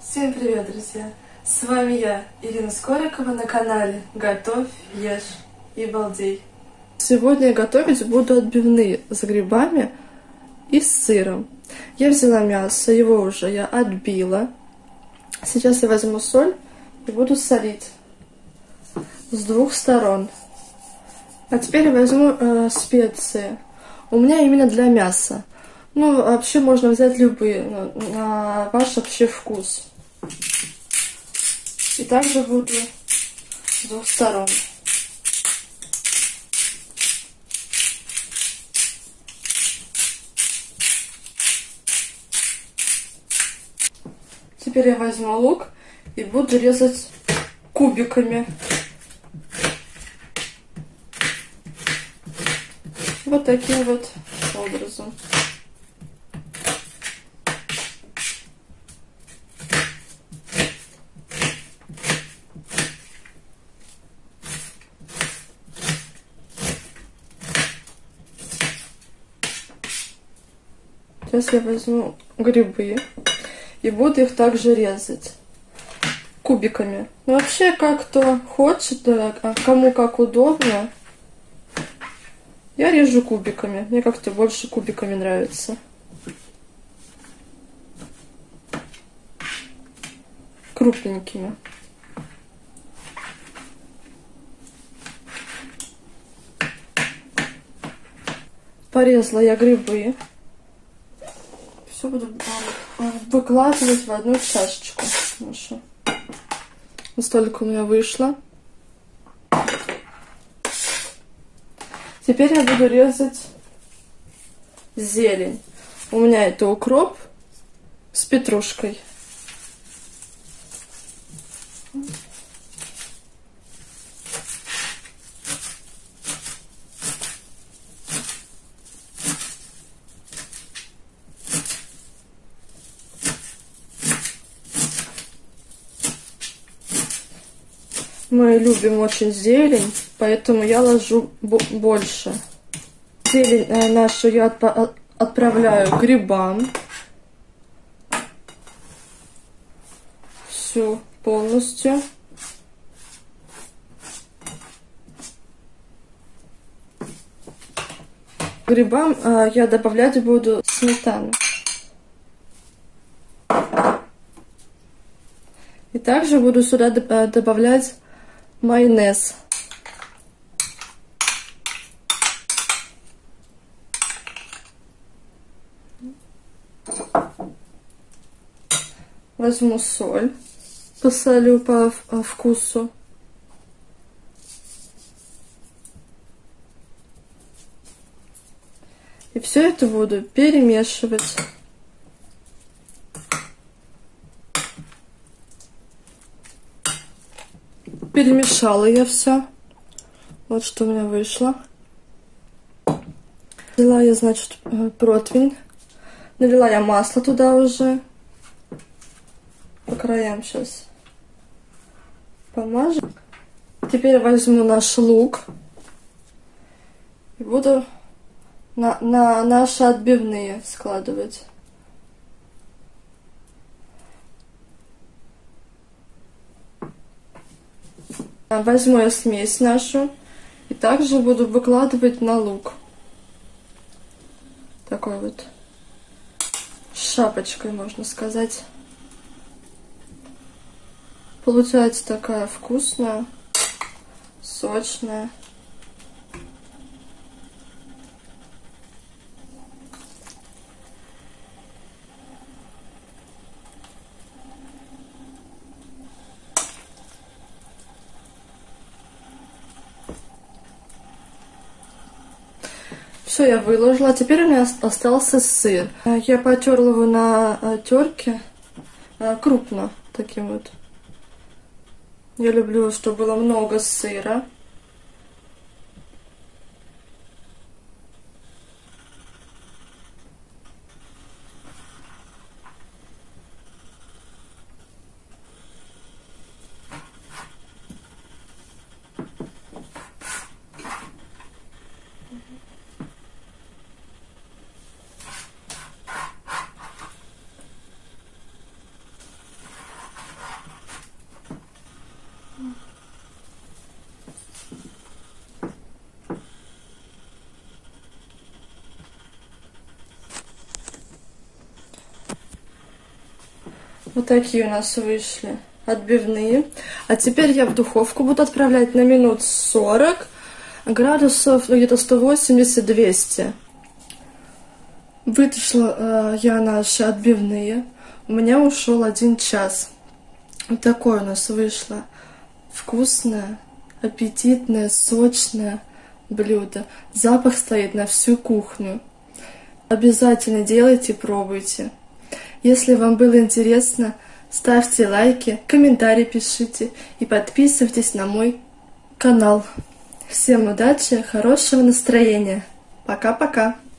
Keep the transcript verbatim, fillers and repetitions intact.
Всем привет, друзья! С вами я, Ирина Скорикова, на канале Готовь, Ешь и Балдей. Сегодня я готовить буду отбивные с грибами и с сыром. Я взяла мясо, его уже я отбила. Сейчас я возьму соль и буду солить с двух сторон. А теперь я возьму э, специи. У меня именно для мяса. Ну, вообще можно взять любые, на, на ваш вообще вкус. И также буду с двух сторон. Теперь я возьму лук и буду резать кубиками. Вот таким вот образом. Сейчас я возьму грибы и буду их также резать кубиками. Ну, вообще, как кто хочет, да, кому как удобно. Я режу кубиками. Мне как-то больше кубиками нравится. Крупненькими. Порезала я грибы. Все буду выкладывать в одну чашечку. Нашу. Столько у меня вышло. Теперь я буду резать зелень. У меня это укроп с петрушкой. Мы любим очень зелень, поэтому я ложу больше. Зелень нашу я отп отправляю к грибам. Всю полностью. К грибам а, я добавлять буду сметану. И также буду сюда добавлять майонез. Возьму соль, посолю по вкусу. И все это буду перемешивать. Перемешала я все. Вот что у меня вышло. Взяла я, значит, противень. Налила я масло туда уже. По краям сейчас помажу. Теперь возьму наш лук. И буду на, на наши отбивные складывать. Возьму я смесь нашу и также буду выкладывать на лук. Такой вот шапочкой, можно сказать. Получается такая вкусная, сочная. Все, я выложила. Теперь у меня остался сыр. Я потерла его на терке крупно, таким вот. Я люблю, чтобы было много сыра. Вот такие у нас вышли отбивные. А теперь я в духовку буду отправлять на минут сорок, градусов, ну, где-то сто восемьдесят — двести. Вытащила э, я наши отбивные. У меня ушел один час. Вот такое у нас вышло вкусное, аппетитное, сочное блюдо. Запах стоит на всю кухню. Обязательно делайте, пробуйте. Если вам было интересно, ставьте лайки, комментарии пишите и подписывайтесь на мой канал. Всем удачи, хорошего настроения. Пока-пока.